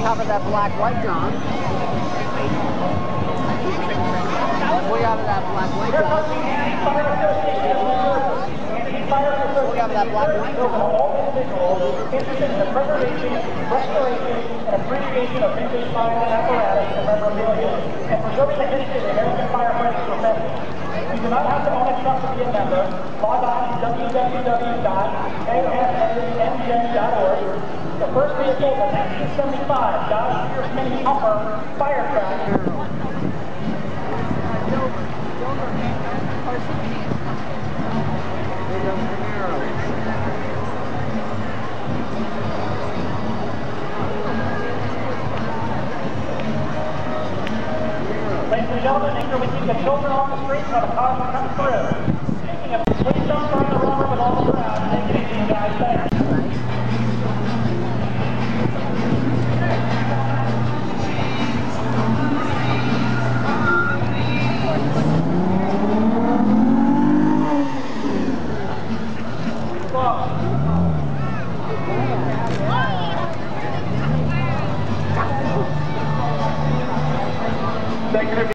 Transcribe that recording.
top of that black light, John. Way out of that black light, John. Way out of that black light, John. Interested in the preservation, restoration, and appreciation of vintage fire apparatus and memorabilia, and preserving the history of the American firefighting profession. You do not have to own a truck to be a member. Log on to www.denville.org. The first vehicle is a 1975 Dodge Sears Mini Hummer fire truck. Ladies and gentlemen, make sure we keep the children off the streets when the cars will come through. Speaking of, please don't start the rubber with all the crowd. Take it easy, guys. Thanks. Thank you.